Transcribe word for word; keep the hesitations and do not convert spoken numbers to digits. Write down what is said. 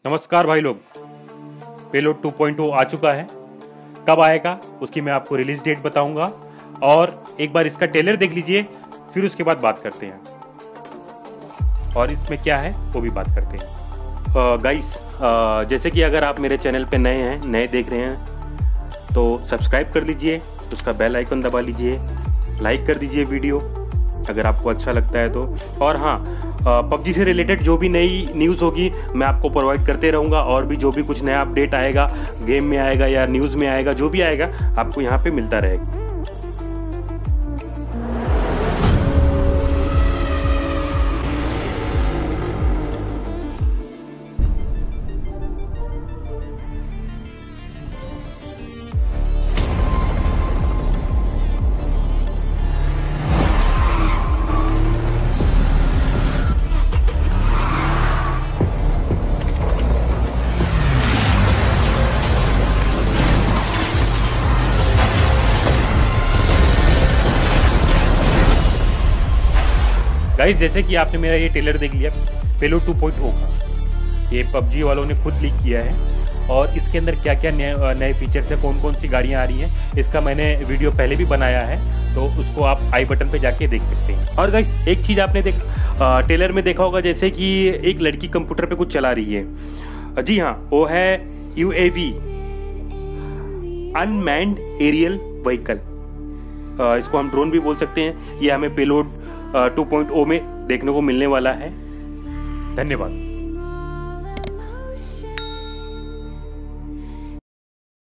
नमस्कार भाई लोग, पेलोड टू पॉइंट ओ आ चुका है। कब आएगा उसकी मैं आपको रिलीज डेट बताऊंगा और एक बार इसका ट्रेलर देख लीजिए, फिर उसके बाद बात करते हैं और इसमें क्या है वो भी बात करते हैं। गाइस uh, uh, जैसे कि अगर आप मेरे चैनल पे नए हैं, नए देख रहे हैं तो सब्सक्राइब कर लीजिए, उसका बेल आइकन दबा लीजिए, लाइक कर दीजिए वीडियो अगर आपको अच्छा लगता है तो। और हाँ, पबजी से रिलेटेड जो भी नई न्यूज़ होगी मैं आपको प्रोवाइड करते रहूँगा और भी जो भी कुछ नया अपडेट आएगा, गेम में आएगा या न्यूज़ में आएगा, जो भी आएगा आपको यहाँ पे मिलता रहेगा। गाइस, जैसे कि आपने मेरा ये ट्रेलर देख लिया पेलोड टू पॉइंट ओ का, ये पबजी वालों ने खुद लीक किया है और इसके अंदर क्या क्या नए नए फीचर्स है, कौन कौन सी गाड़ियाँ आ रही हैं, इसका मैंने वीडियो पहले भी बनाया है, तो उसको आप आई बटन पे जाके देख सकते हैं। और गाइस, एक चीज़ आपने देख ट्रेलर में देखा होगा, जैसे कि एक लड़की कंप्यूटर पे कुछ चला रही है। जी हाँ, वो है U A V, unmanned aerial vehicle. इसको हम ड्रोन भी बोल सकते हैं। ये हमें पेलोड टू पॉइंट ओ में देखने को मिलने वाला है। धन्यवाद।